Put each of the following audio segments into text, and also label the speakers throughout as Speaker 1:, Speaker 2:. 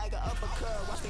Speaker 1: like an uppercut. Watch me.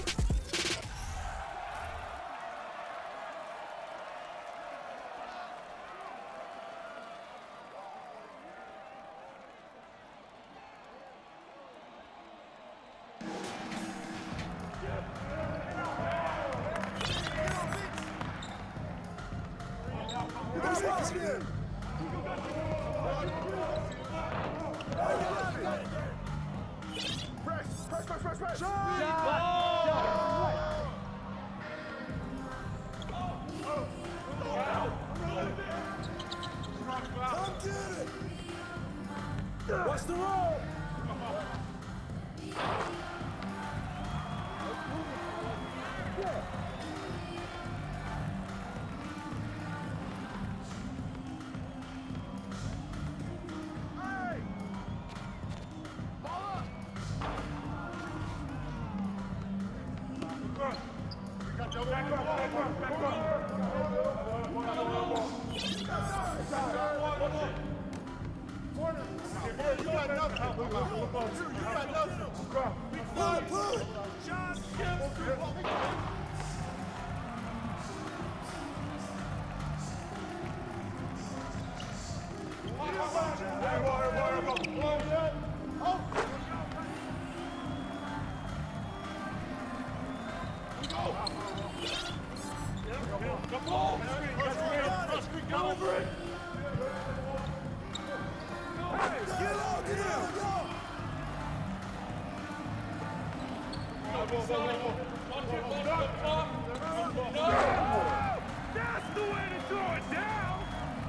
Speaker 2: What's the roll?
Speaker 3: That's the way to throw it down!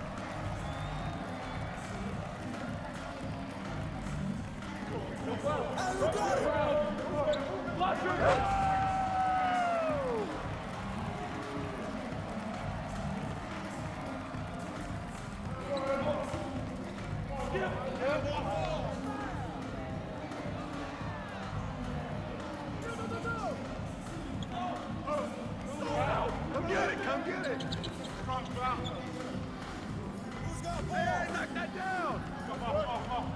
Speaker 2: Come get it, come get it!
Speaker 3: Who's got ball?
Speaker 2: Hey, knock that down!
Speaker 3: Come on.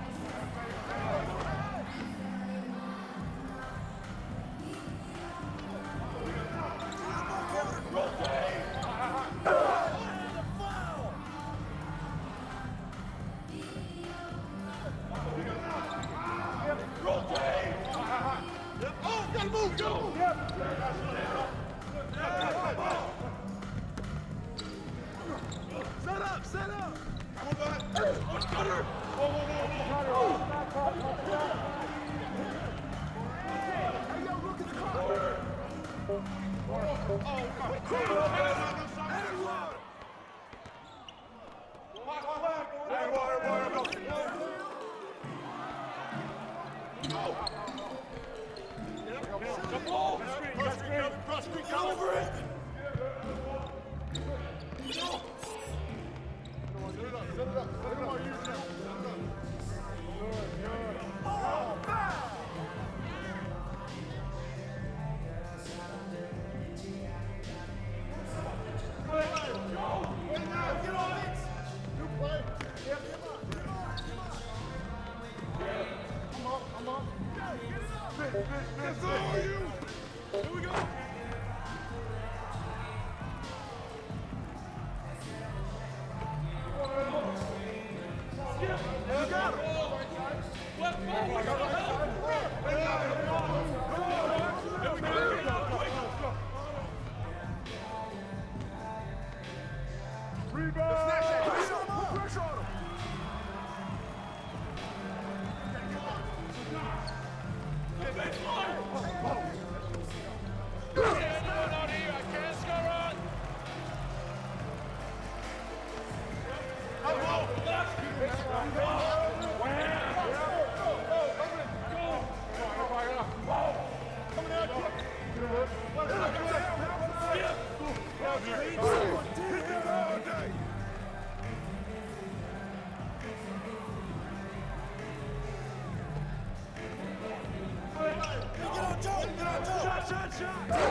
Speaker 2: Oh, gotta move, go! Set up, set up! Come on, guys! What's Cutter? Whoa! Hey, yo, look at the clock! Cross street, come over it! Set it up. Oh, foul! Get on it! You play. Yeah, come on. That's all you! Here we go! You got him! Rebound! Put pressure on him!
Speaker 3: Not here, I can't score on!
Speaker 2: Shot!